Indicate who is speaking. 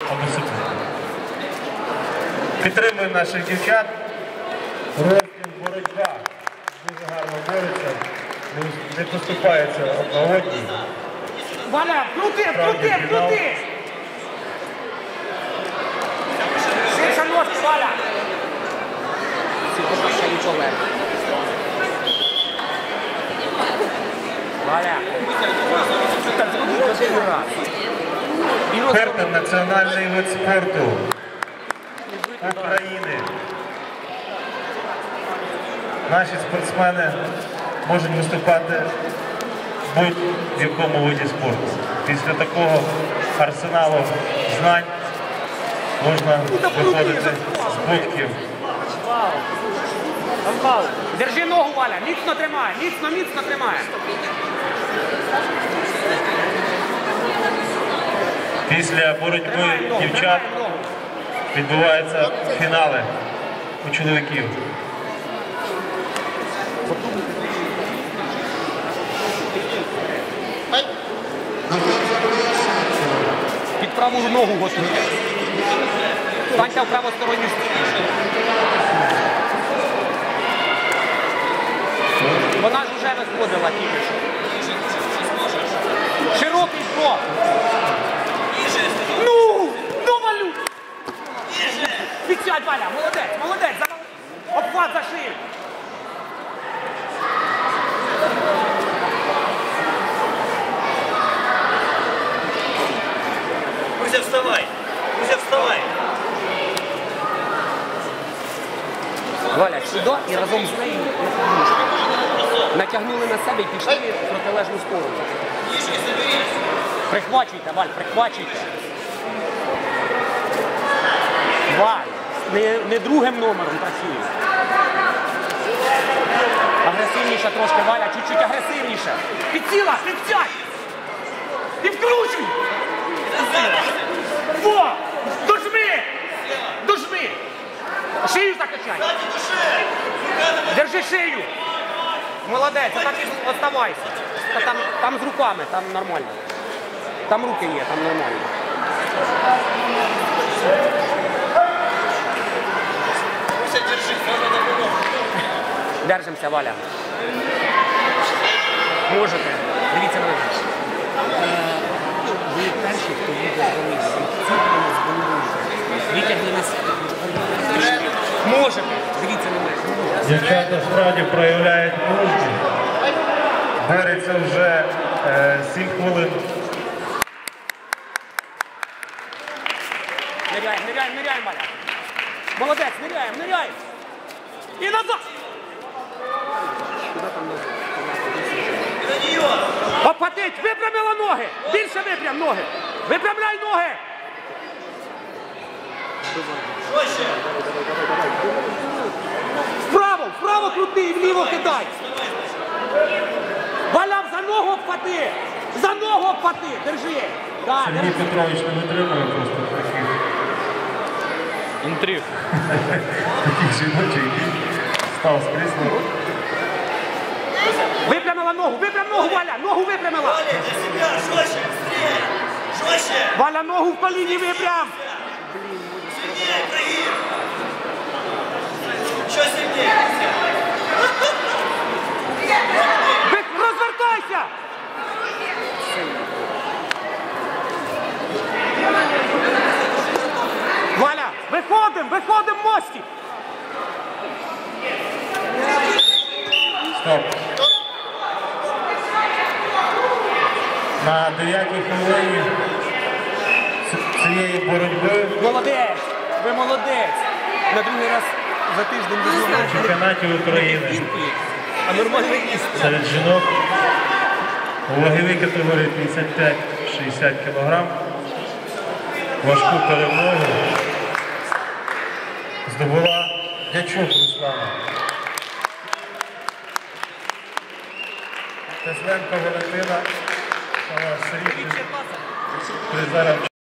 Speaker 1: дисципліну. Підтримуємо наших дівчат. Розділ боротьба. Дуже гарно бореться. Не поступається одна одній.
Speaker 2: Валя, крути! Ширша ножка, Валя! Валя!
Speaker 1: Фехтинг – національний вид спорту України. Наші спортсмени можуть виступати в будь-якому виді спорту. Після такого арсеналу знань можна виходити з будків.
Speaker 2: Держи ногу, Валя, міцно тримай, міцно тримай.
Speaker 1: Після боротьби дівчат відбуваються фінали у чоловіків.
Speaker 2: Під праву ногу готуйте. Станьте в правосторонню сторону. Вона ж вже виходила тільки що. Широкий крок. Ну, Валю! Підсядь, Валя, молодець. Обхват за шию.
Speaker 3: Кузя, вставай!
Speaker 2: Валя, сюди і разом з нею натягнули на себе і пішли в протилежну сторону. Прихвачуйте, Валь, прихвачуйте. Валь, не другим номером працює. Агресивніше трошки, Валя, чуть-чуть агресивніше. Підсіла, підсядь! І вкручуй! Во! Дожми! Шию закачай! Держи шию! Молодець, а так і оставайся. Там з руками, там нормально. Там руки є, там нормально. Держимося, Валя. Можете. Дивіться на мене. Ви перші, хто буде витягли нас. Можете. Дивіться на мене.
Speaker 1: Дівчата справді проявляють мужність. Борються вже 7 хвилин.
Speaker 2: Ныряем, Валя. Молодець, ныряем. І назад. Обхватить, випрямила ноги. Більше випрям ноги. Випрямляй ноги. Вправо крути і вліво кидай. Валя, за ногу обхвати. Держи.
Speaker 1: Сергій Петрович не витримує просто таких.
Speaker 2: Інтриг.
Speaker 1: Таких жіночок, який став з крісла.
Speaker 2: Випрямила ногу, Валя, ногу випрямила. Валя, ногу в коліні випрям. Розвертайся. Валя, виходим, мостик.
Speaker 1: Стоп. На 9-й хвилині цієї боротьби
Speaker 2: Молодець, ви молодець. На другий раз за тиждень
Speaker 1: в чемпіонаті України
Speaker 2: а нормально їсти.
Speaker 1: серед жінок у ваговій категорії 55-60 кг важку перемогу здобула Дячук Руслана. Тесленко Валентина, срібний призер